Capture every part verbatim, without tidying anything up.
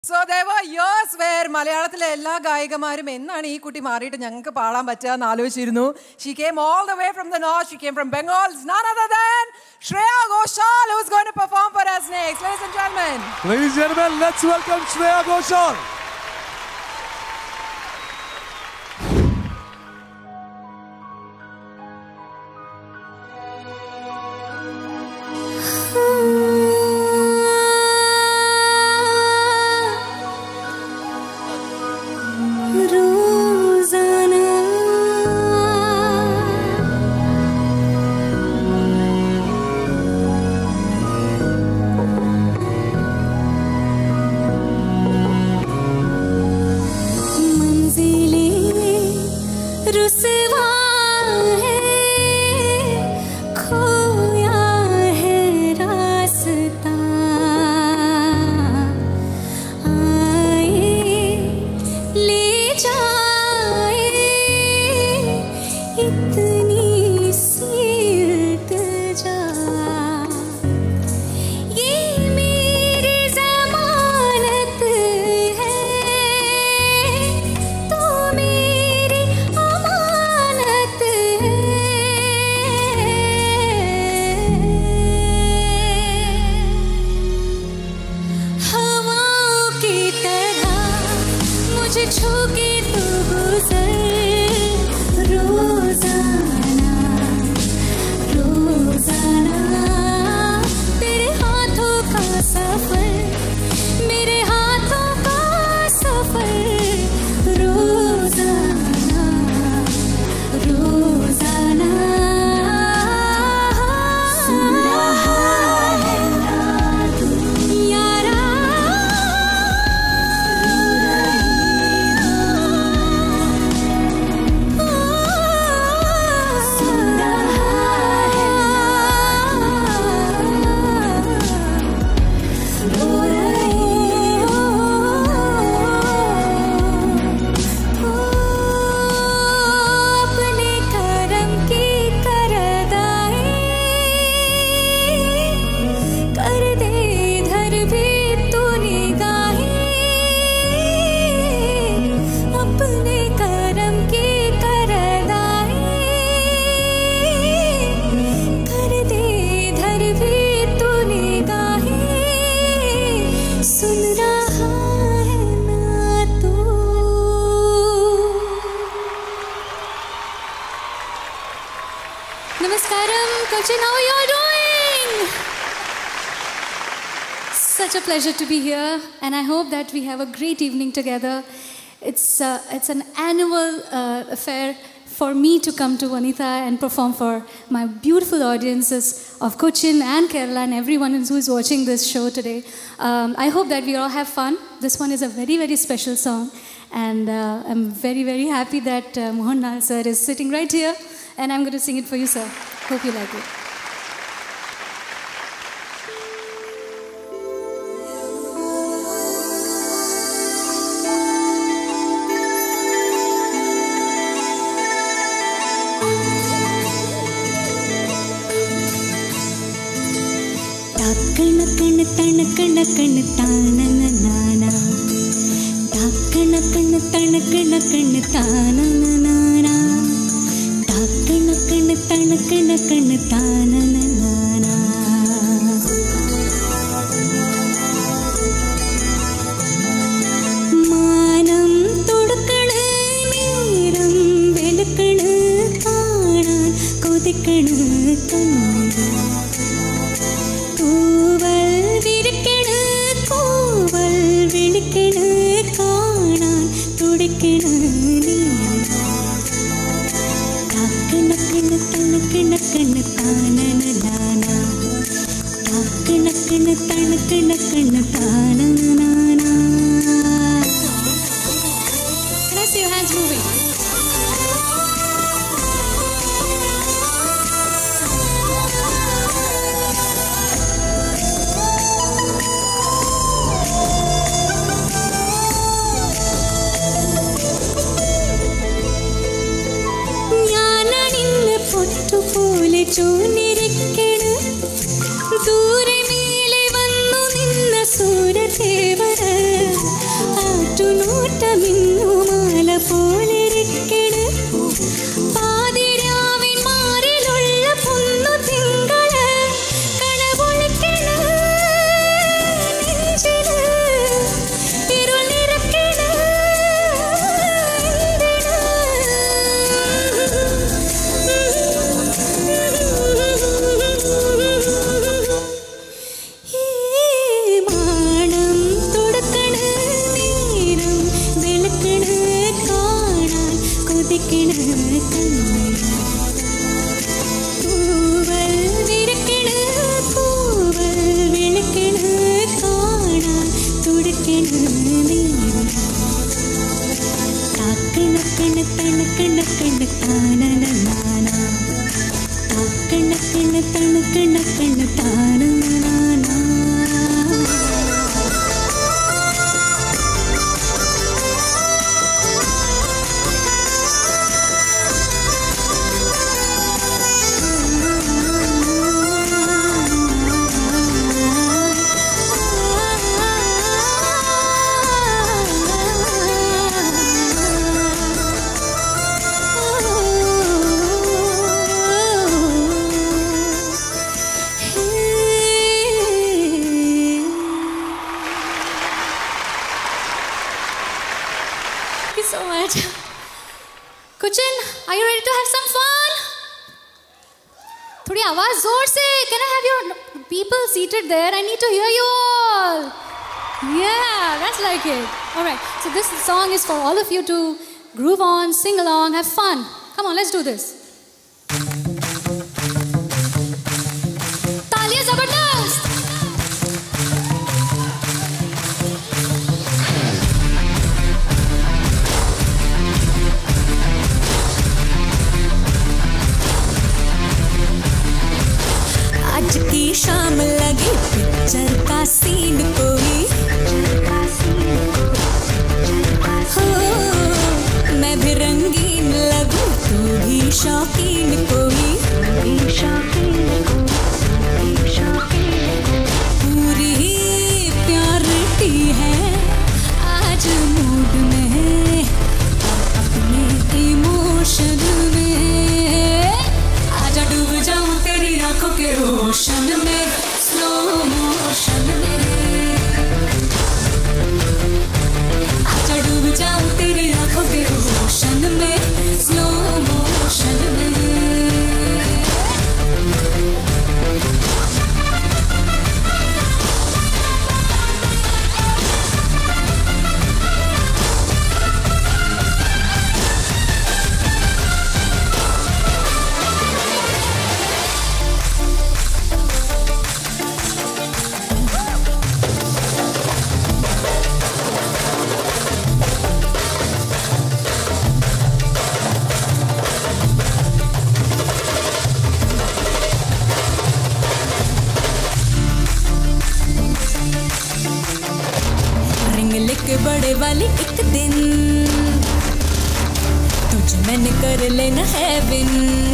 So there were years where Malayalatile ella gayikamarum ennanu ee kutti maariyittu njangalku paadan pattuka ennu aalochichirunnu. She came all the way from the north. She came from Bengal. It's none other than Shreya Ghoshal, who's going to perform for us next. Ladies and gentlemen. Ladies and gentlemen, let's welcome Shreya Ghoshal. How are you all doing? Such a pleasure to be here, and I hope that we have a great evening together. It's, uh, it's an annual uh, affair for me to come to Vanitha and perform for my beautiful audiences of Cochin and Kerala and everyone who is watching this show today. Um, I hope that we all have fun. This one is a very, very special song, and uh, I'm very, very happy that uh, Mohan sir is sitting right here, and I'm going to sing it for you, sir. Hope you like it. ദൂരെ മേലെ വന്നു നിന്ന സൂര്യദേവര ഇഷ്ടമിന്നുമാല പോലിരിക്കണ് പാതിരാവിൻ മാറിലുള്ള പൊന്നു തിങ്കള് കനവൊളിക്കണ് നെഞ്ചില് ഇരുൾ നിറക്കണ് മാണം തുടക്കണ് നേരം വെളുക്കണ് കാണാൻ കൊതിക്കണ് തൂവൽ വിരക്കണ് പൂവൽ വിളക്കണ് കാണാൻ തുടിക്കണ് നേരം കാക്കണക്കണ് തണക്കണക്കണ് താനനാന കാക്കണക്കണ് തണക്കണക്കണ് താനനാന Thank you so much. Kuchin, are you ready to have some fun? थोड़ी आवाज जोर से. Can I have your people seated there? I need to hear you all. Yeah, that's like it. All right. So this song is for all of you to groove on, sing along, have fun. Come on, let's do this. तालियां जबरदस्त. आज की शाम लगी picture का scene कोई हो मैं भी रंगीन लगूं तू भी शौकीन कोई पूरी प्योरिटी है आज मूड में अपने इमोशन में आजा डूब जाऊं तेरी आंखों के रोशन में स्लो मोशन में आजा डूब जाऊं तेरी आंखों के रोशन में स्लो मोशन में बड़े वाली एक दिन तुझ मैंने कर लेना है विन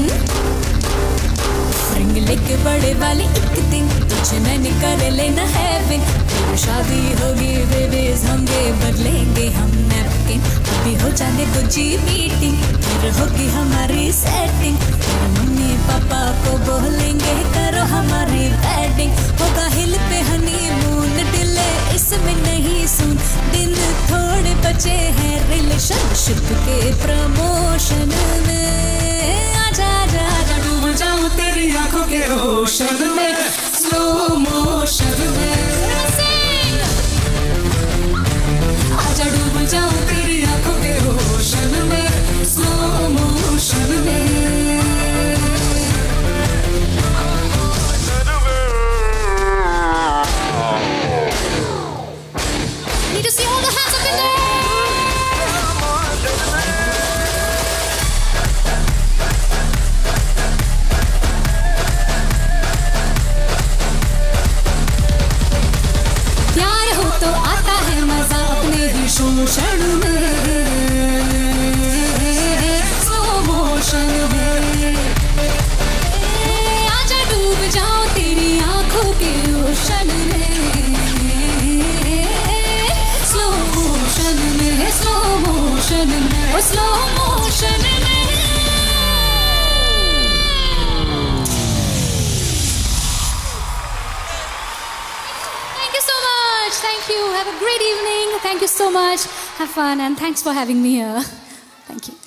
रिंग लेके बड़े वाली एक दिन तुझ मैंने कर लेना है विन फिर शादी होगी बेबीज होंगे बदलेंगे हम नैपकिन अभी हो जाने दो जी मीटिंग फिर होगी हमारी सेटिंग फिर मम्मी पापा को बोलेंगे करो हमारी वेडिंग होगा हिल पे हनीमून डिले इसमें नहीं सुन दिन थोड़े बचे हैं रिलेशनशिप के प्रमोशन में आजा आजा आजा डूब जाऊं तेरी आंखों के रोशन में स्लो मोशन में आजा डूब जाऊं तेरी आंखों के रोशन में स्लो मोशन में Need to see all the hands up in there. प्यार हो तो आता है मजा अपने ही शोषण में स्लो मोशन में आजा डूब जाओ तेरी आंखों के रोशन में स्लो मोशन में स्लो slow motion में. Thank you so much. Thank you. Have a great evening. Thank you so much. Have fun and thanks for having me here. Thank you.